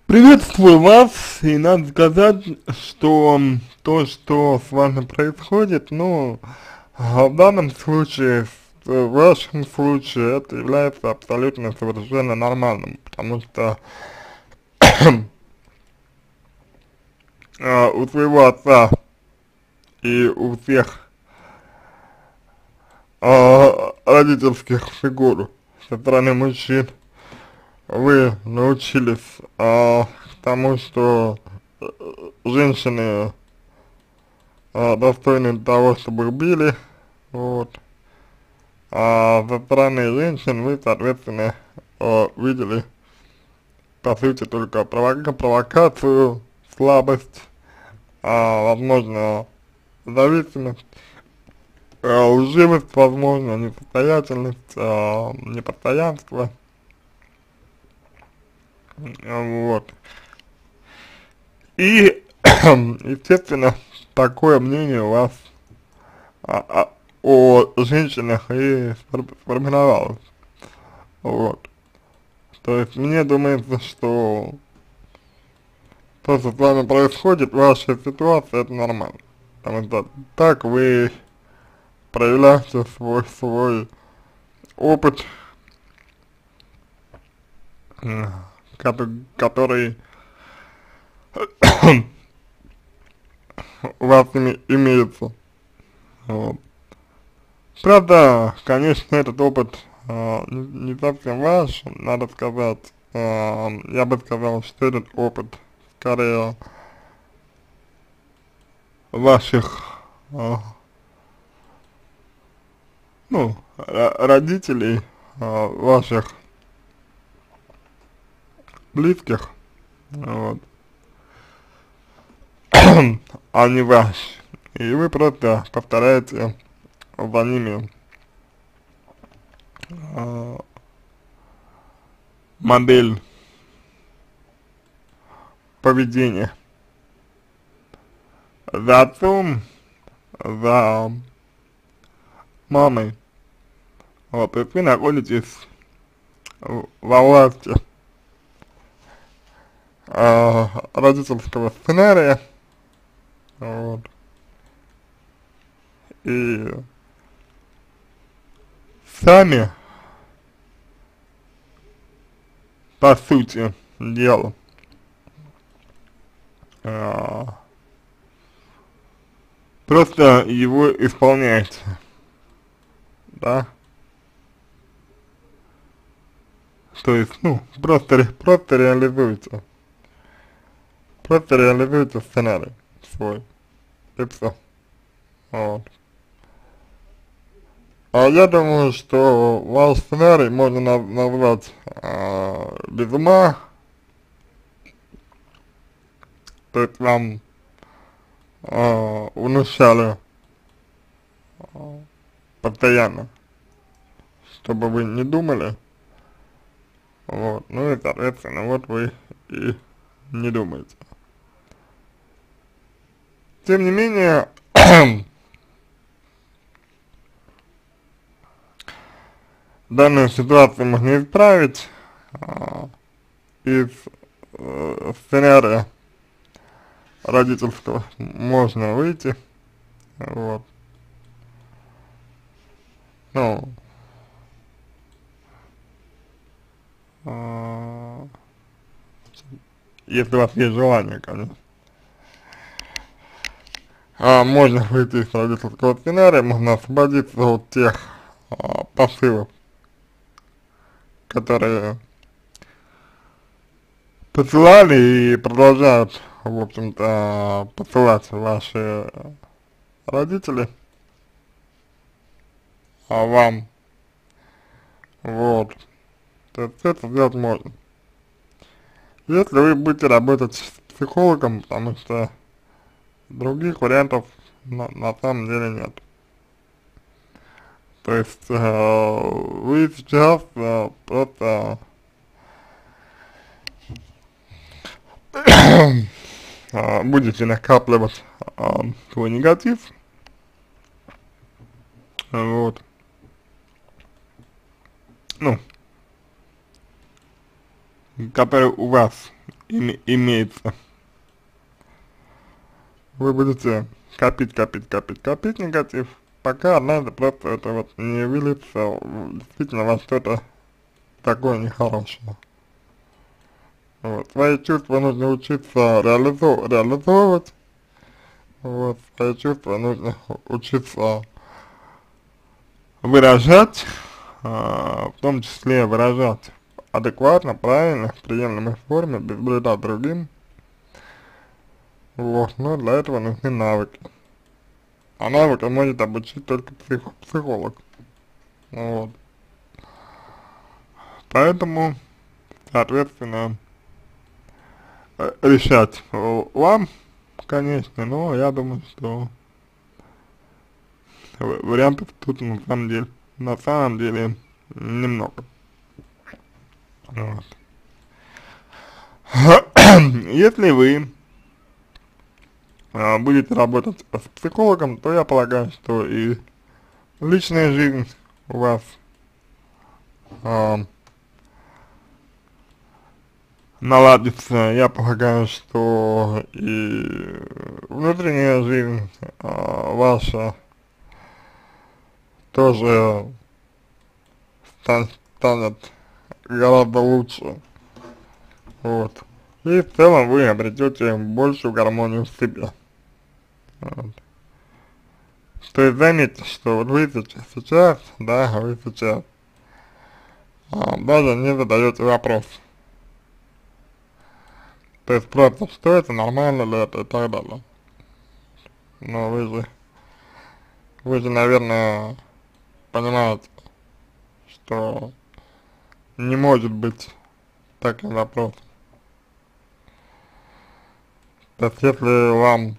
Приветствую вас, и надо сказать, что то, что с вами происходит, ну, в данном случае, в вашем случае, это является абсолютно совершенно нормальным, потому что у своего отца и у всех родительских фигур со стороны мужчин вы научились тому, что женщины достойны того, чтобы их били, вот. А со стороны женщин вы, соответственно, видели, по сути, только провокацию, слабость, возможно, зависимость, лживость, возможно, несостоятельность, непостоянство, вот. И, естественно, такое мнение у вас о женщинах и сформировалось, вот. То есть мне думается, что то, что с вами происходит, ваша ситуация, это нормально. Потому что так вы проявляете свой опыт, который у вас имеется. Вот. Правда, конечно, этот опыт не совсем ваш, надо сказать. Я бы сказал, что этот опыт скорее ваших, ну, родителей, ваших близких, вот, а не ваш. И вы просто повторяете за ними модель поведения. За отцом, за мамой, вот, то есть вы находитесь во власти родительского сценария, вот, и сами, по сути дела, просто его исполняете, да, то есть, ну, просто реализуете сценарий свой, и всё, вот. Я думаю, что ваш сценарий можно назвать без ума, то есть вам внушали постоянно, чтобы вы не думали, вот, ну и соответственно, вот вы и не думаете. Тем не менее, данную ситуацию можно исправить, из сценария родительского можно выйти, вот, ну, если у вас есть желание, конечно. Можно выйти из родительского сценария, можно освободиться от тех посылов, которые посылали и продолжают, в общем-то, посылать ваши родители, вам, вот, то есть это сделать можно. Если вы будете работать с психологом, потому что других вариантов на самом деле нет. То есть вы сейчас просто будете накапливать свой негатив, вот, ну, который у вас имеется. Вы будете копить негатив, пока однажды просто это вот не выльется действительно во что-то такое нехорошее. Вот. Свои чувства нужно учиться реализовывать, вот, свои чувства нужно учиться выражать, в том числе выражать адекватно, правильно, в приемлемой форме, без вреда другим. Вот, но для этого нужны навыки. А навыки может обучить только психолог. Вот. Поэтому, соответственно, решать вам, конечно, но я думаю, что вариантов тут на самом деле немного. Вот. Если вы будете работать с психологом, то я полагаю, что и личная жизнь у вас наладится. Я полагаю, что и внутренняя жизнь ваша тоже станет гораздо лучше. Вот. И в целом вы обретете большую гармонию в себе. Вот. То есть заметьте, что вот вы сейчас, да, вы сейчас даже не задаете вопрос. То есть просто, что это, нормально ли это и так далее. Но вы же, наверное, понимаете, что не может быть таким вопросом. То есть если вам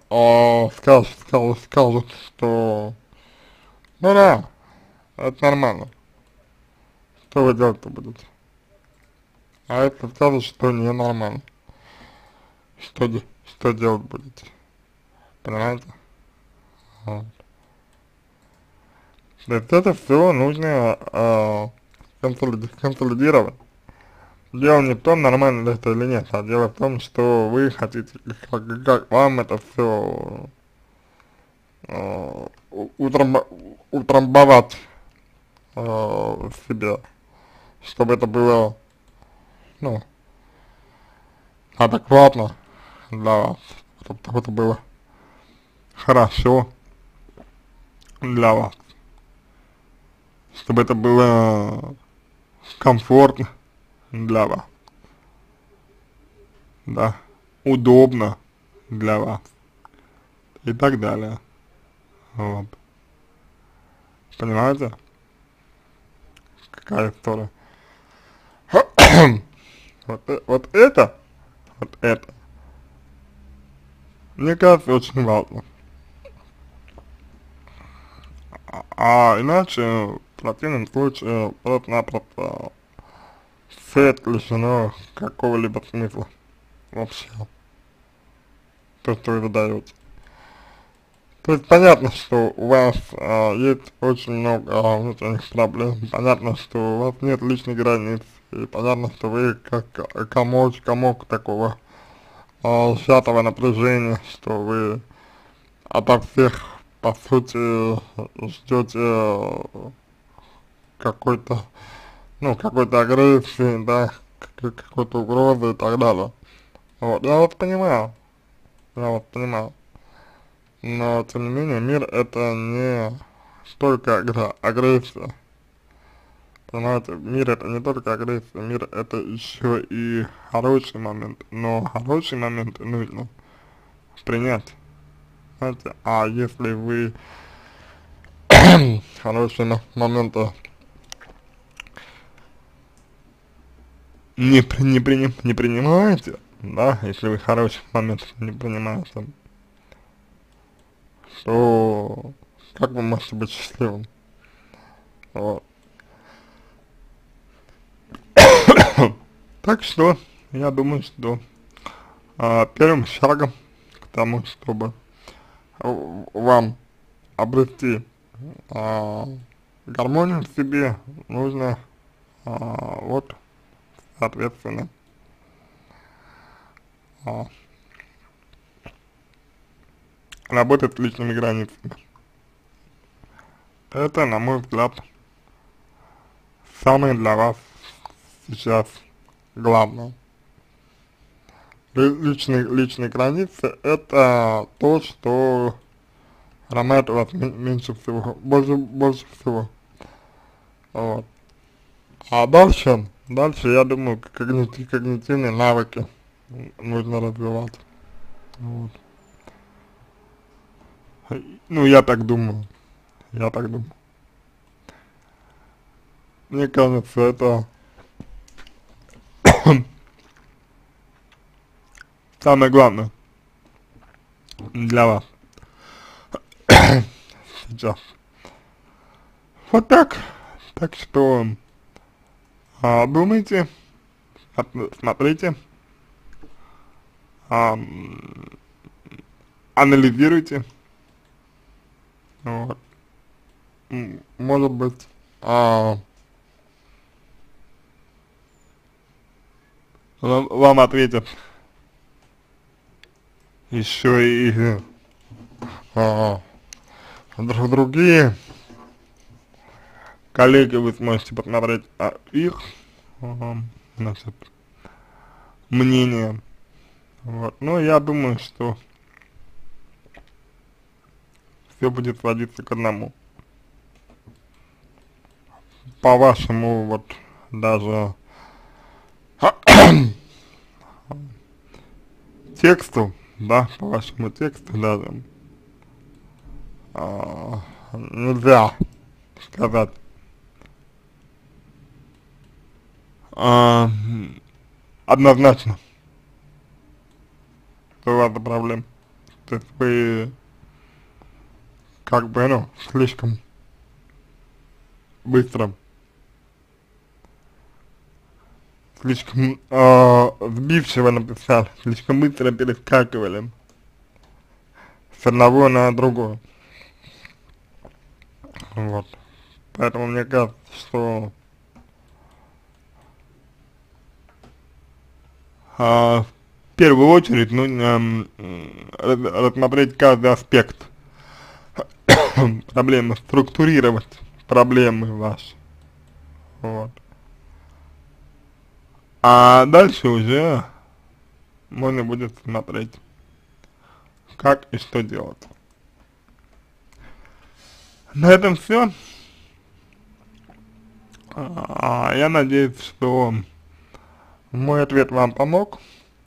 скажут, что ну да, это нормально, что вы делать-то будете? А если скажут, что не нормально, что делать будете? Понимаете? Вот. То есть это все нужно консолидировать. Дело не в том, нормально ли это или нет, а дело в том, что вы хотите, как вам это все утрамбовать в себе, чтобы это было, ну, адекватно для вас, чтобы это было хорошо для вас, чтобы это было комфортно для вас, да, удобно для вас и так далее. Вот. Понимаете? Какая история? Вот это, мне кажется, очень важно. А иначе, в противном случае, просто-напросто все это лишено какого-либо смысла вообще. То, что вы задаете. То есть понятно, что у вас есть очень много внутренних проблем, понятно, что у вас нет личных границ, и понятно, что вы как комок такого сжатого напряжения, что вы ото всех, по сути, ждете какой-то, ну, какой-то агрессии, да, какой-то угрозы и так далее. Вот, я вас понимаю. Но, тем не менее, мир это не только агрессия. Понимаете, мир это не только агрессия, мир это еще и хороший момент. Но хороший момент нужно принять. Знаете, а если вы хорошие моменты не принимаете, да, если вы хороших моментов не принимаете, то как вы можете быть счастливым? Вот. Так что, я думаю, что первым шагом к тому, чтобы вам обрести гармонию в себе, нужно вот, соответственно, а, работать с личными границами. Это, на мой взгляд, самое для вас сейчас главное. Личные границы — это то, что ломает вас меньше всего, больше всего. Вот. А дальше, я думаю, когнитивные навыки нужно развивать. Вот. Ну, я так думаю. Мне кажется, это самое главное для вас сейчас. Вот так. Так что думайте, смотрите, анализируйте. Вот. Может быть, вам ответят еще и другие коллеги, вы сможете посмотреть их, значит, мнение. Вот. Но я думаю, что все будет сводиться к одному. По вашему вот даже тексту, да, по вашему тексту даже нельзя сказать однозначно, что у вас проблем. То есть вы как бы, ну, слишком быстро, слишком сбивчиво написали, слишком быстро перескакивали с одного на другое. Вот. Поэтому мне кажется, что в первую очередь нужно рассмотреть каждый аспект проблемы, структурировать проблемы ваши. Вот. А дальше уже можно будет смотреть, как и что делать. На этом все. Я надеюсь, что мой ответ вам помог.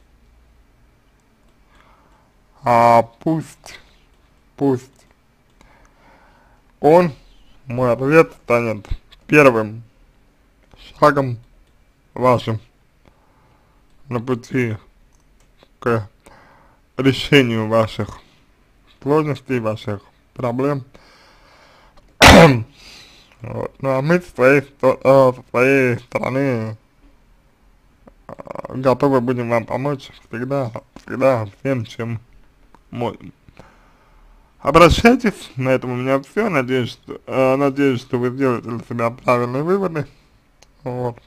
Пусть мой ответ станет первым шагом вашим на пути к решению ваших сложностей, ваших проблем. Вот. Ну а мы со своей стороны готовы будем вам помочь всегда всем, чем можем. Обращайтесь, на этом у меня все. Надеюсь, что вы сделаете для себя правильные выводы. Вот.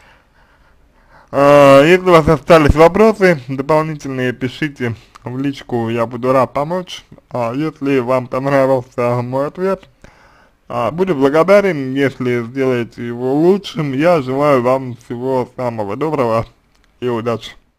Если у вас остались вопросы дополнительные, пишите в личку, я буду рад помочь. Если вам понравился мой ответ, буду благодарен, если сделаете его лучшим. Я желаю вам всего самого доброго и удачи.